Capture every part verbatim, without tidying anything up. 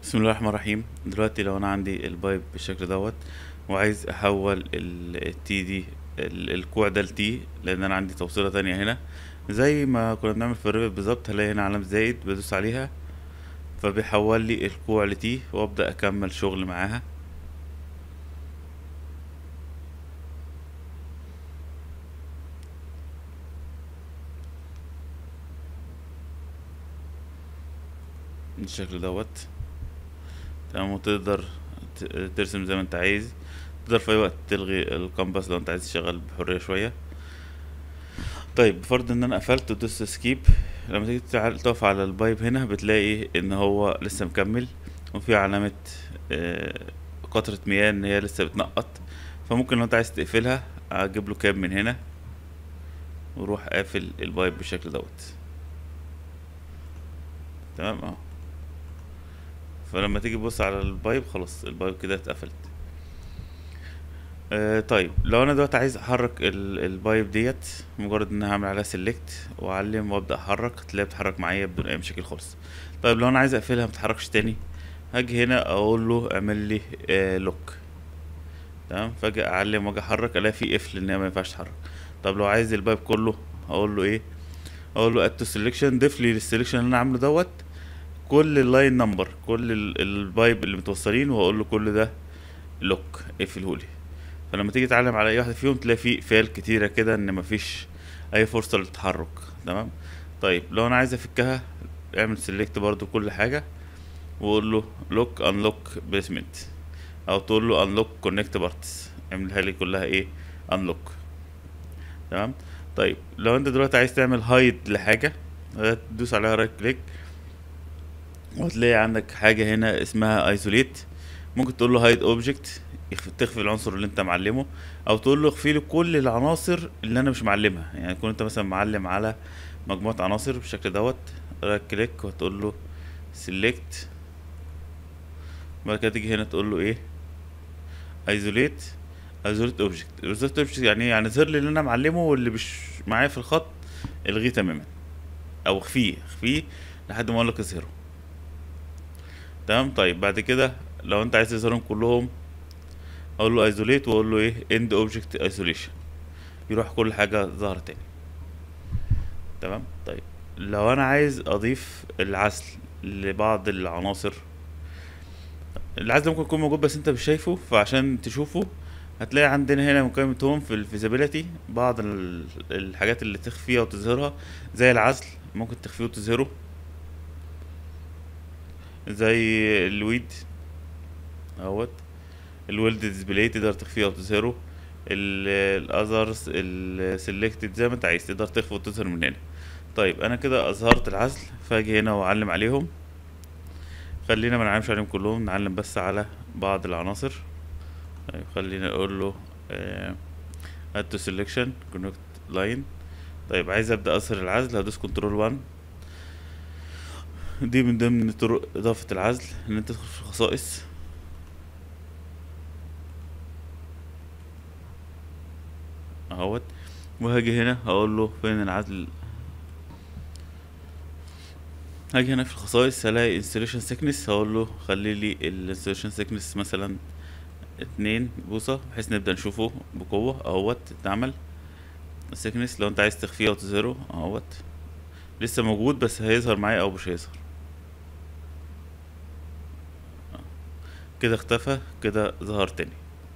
بسم الله الرحمن الرحيم. دلوقتي لو انا عندي البايب بالشكل دوت وعايز احول التي دي ال- الكوع ده لتي، لان انا عندي توصيله تانية هنا زي ما كنا بنعمل في الريفت بالظبط. هلاقي هنا علامه زائد بدوس عليها فبيحول لي الكوع لتي وابدا اكمل شغل معاها. بالشكل دوت تمام. وتقدر ت- ترسم زي ما انت عايز. تقدر في اي وقت تلغي الكامباس لو انت عايز تشتغل بحريه شويه. طيب بفرض ان انا قفلت ودوست سكيب، لما تيجي تع- تقف على البايب هنا بتلاقي ان هو لسه مكمل وفي علامة آه، قطرة مياه ان هي لسه بتنقط. فممكن لو انت عايز تقفلها اجيب له كاب من هنا وروح قافل البايب بالشكل دوت. تمام اهو. فلما تيجي تبص على البايب خلاص البايب كده اتقفلت. آه طيب لو انا دلوقتي عايز احرك ال- البايب ديت، مجرد ان انا هعمل عليها سيلكت واعلم وابدا احرك تلاقيها بتتحرك معايا بدون اي مشاكل خالص. طيب لو انا عايز اقفلها متتحركش تاني، هاجي هنا اقول له اعمل لي آه لوك. تمام. فاجي اعلم واجي احرك الاقي في قفل ان هي ما ينفعش تتحرك. طب لو عايز البايب كله هقول له ايه؟ اقول له اد تو سيلكشن، ضيف لي للسيلكشن اللي انا عامله دوت كل اللاين نمبر، كل ال- البايب اللي متوصلين، وهقول له كل ده لوك اقفله لي. فلما تيجي تعلم على اي واحده فيهم تلاقي في فئات كتيره كده ان مفيش اي فرصه للتحرك. تمام. طيب لو انا عايز افكها، اعمل سيلكت برضو كل حاجه واقول له لوك انلوك بيسمنت، او تقول له انلوك كونكت بارتس، اعملها لي كلها ايه؟ انلوك. تمام. طيب لو انت دلوقتي عايز تعمل هايد لحاجه، تدوس عليها رايت كليك وهتلاقي عندك حاجه هنا اسمها ايزوليت. ممكن تقول له هايد اوبجكت، تخفي العنصر اللي انت معلمه، او تقول له اخفي لي كل العناصر اللي انا مش معلمها. يعني تكون انت مثلا معلم على مجموعه عناصر بالشكل دوت، رايت كليك وتقول له سيلكت. بعد كده تيجي هنا تقول له ايه؟ ايزوليت ايزوليت اوبجكت. ايزوليت اوبجكت يعني ايه؟ يعني ظهر لي اللي انا معلمه واللي مش معايا في الخط الغيه تماما، او اخفيه اخفيه لحد ما اقول لك اظهره. تمام. طيب بعد كده لو انت عايز تظهرهم كلهم، اقول له ايزوليت واقول له ايه؟ اند اوبجكت ايزوليشن، يروح كل حاجه ظهر تاني. تمام. طيب لو انا عايز اضيف العزل لبعض العناصر، العزل ممكن يكون موجود بس انت مش شايفه، فعشان تشوفه هتلاقي عندنا هنا مكالمة هوم في الفيزابيليتي بعض ال- الحاجات اللي تخفيها وتظهرها، زي العزل ممكن تخفيه وتظهره، زي الويد اهوت. الويلد ديسبلاي تقدر تخفيه وتظهره. الاذرز السلكتد زي ما انت عايز تقدر تخفي وتظهر من هنا. طيب انا كده اظهرت العزل، فاجي هنا واعلم عليهم. خلينا ما نعلمش عليهم كلهم، نعلم بس على بعض العناصر. طيب خلينا اقول له آه add to selection connect line. طيب عايز ابدا اظهر العزل، هدوس كنترول واحد. دي من ضمن طرق اضافه العزل ان انت تدخل في الخصائص اهوت. وهاجي هنا هقول له فين العزل. هاجي هنا في الخصائص هلاقي installation thickness، هقول له خلي لي ال installation thickness مثلا اتنين بوصة بحيث نبدأ نشوفه بقوة اهوت اتعمل. thickness لو انت عايز تخفيه او تظهره اهوت، لسه موجود بس هيظهر معايا او مش هيظهر. كده اختفى، كده ظهر تاني.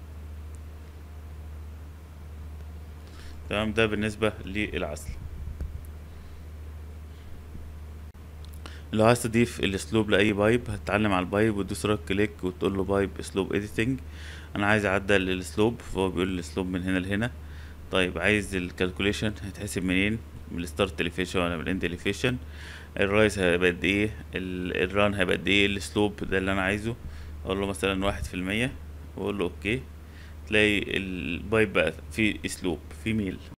تمام. ده بالنسبة للعزل. لو عايز تضيف الاسلوب لاي بايب هتتعلم على البايب وتدوس رايت كليك وتقول له بايب اسلوب اديتنج. انا عايز اعدل الاسلوب فهو بيقول لي الاسلوب من هنا لهنا. طيب عايز الكالكوليشن هيتحسب منين؟ من الستارت اليفيشن ولا من الاند اليفيشن؟ الرايس هيبقى قد ايه؟ ال- الران هيبقى قد ايه؟ الاسلوب ده اللي انا عايزه. اقول له مثلا واحد في المية واقول له اوكي. تلاقي البايب بقى فيه اسلوب فيه ميل.